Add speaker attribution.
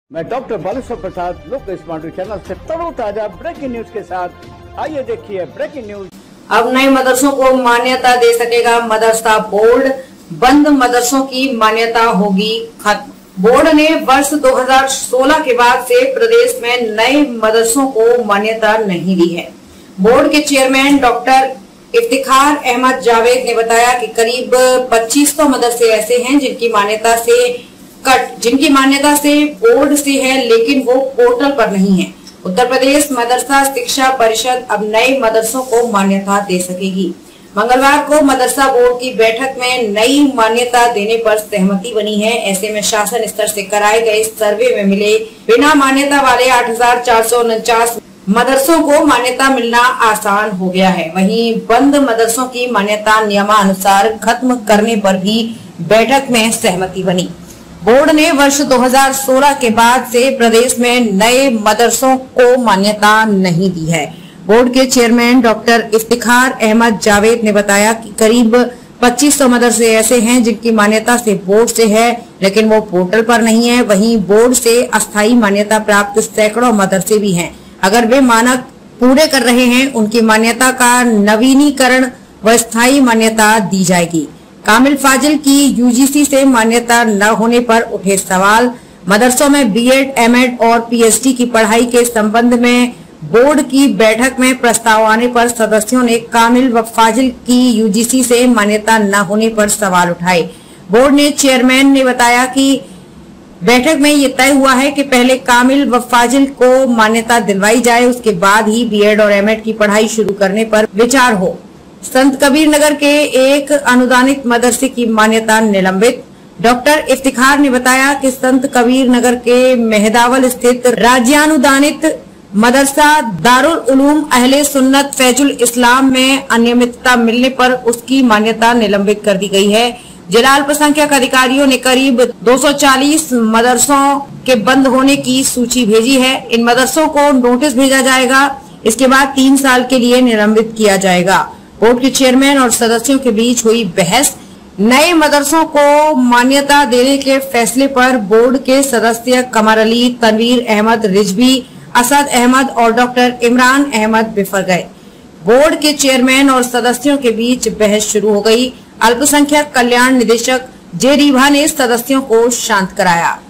Speaker 1: मैं डॉक्टर बालेश्वर प्रसाद लोक smart channel से ताजा ब्रेकिंग न्यूज के साथ आइए देखिए ब्रेकिंग न्यूज।
Speaker 2: अब नए मदरसों को मान्यता दे सकेगा मदरसा बोर्ड, बंद मदरसों की मान्यता होगी खत्म। बोर्ड ने वर्ष 2016 के बाद से प्रदेश में नए मदरसों को मान्यता नहीं दी है। बोर्ड के चेयरमैन डॉक्टर इफ्तिखार अहमद जावेद ने बताया कि करीब 2500 मदरसे ऐसे हैं जिनकी मान्यता से बोर्ड से है, लेकिन वो पोर्टल पर नहीं है। उत्तर प्रदेश मदरसा शिक्षा परिषद अब नए मदरसों को मान्यता दे सकेगी। मंगलवार को मदरसा बोर्ड की बैठक में नई मान्यता देने पर सहमति बनी है। ऐसे में शासन स्तर से कराए गए सर्वे में मिले बिना मान्यता वाले 8,449 मदरसों को मान्यता मिलना आसान हो गया है। वहीं बंद मदरसों की मान्यता नियमानुसार खत्म करने पर भी बैठक में सहमति बनी। बोर्ड ने वर्ष 2016 के बाद से प्रदेश में नए मदरसों को मान्यता नहीं दी है। बोर्ड के चेयरमैन डॉक्टर इफ्तिखार अहमद जावेद ने बताया कि करीब 2500 मदरसे ऐसे हैं जिनकी मान्यता से बोर्ड से है, लेकिन वो पोर्टल पर नहीं है। वहीं बोर्ड से अस्थायी मान्यता प्राप्त सैकड़ों मदरसे भी हैं। अगर वे मानक पूरे कर रहे हैं, उनकी मान्यता का नवीनीकरण व स्थायी मान्यता दी जाएगी। कामिल फाजिल की यूजीसी से मान्यता न होने पर उठे सवाल। मदरसों में बीएड, एमएड और पीएचडी की पढ़ाई के संबंध में बोर्ड की बैठक में प्रस्ताव आने पर सदस्यों ने कामिल व फाजिल की यूजीसी से मान्यता न होने पर सवाल उठाए। बोर्ड ने चेयरमैन ने बताया कि बैठक में ये तय हुआ है कि पहले कामिल व फाजिल को मान्यता दिलवाई जाए, उसके बाद ही बीएड और एमएड की पढ़ाई शुरू करने पर विचार हो। संत कबीर नगर के एक अनुदानित मदरसे की मान्यता निलंबित। डॉक्टर इफ्तिखार ने बताया कि संत कबीर नगर के मेहदावल स्थित राज्यानुदानित मदरसा दारुल उलूम अहले सुन्नत फैजुल इस्लाम में अनियमितता मिलने पर उसकी मान्यता निलंबित कर दी गई है। जिला अल्पसंख्यक अधिकारियों ने करीब 240 मदरसों के बंद होने की सूची भेजी है। इन मदरसों को नोटिस भेजा जाएगा। इसके बाद 3 साल के लिए निलंबित किया जाएगा। बोर्ड के चेयरमैन और सदस्यों के बीच हुई बहस। नए मदरसों को मान्यता देने के फैसले पर बोर्ड के सदस्य कमर अली, तनवीर अहमद रिजवी, असद अहमद और डॉक्टर इमरान अहमद बिफर गए। बोर्ड के चेयरमैन और सदस्यों के बीच बहस शुरू हो गई। अल्पसंख्यक कल्याण निदेशक जे रीभा ने सदस्यों को शांत कराया।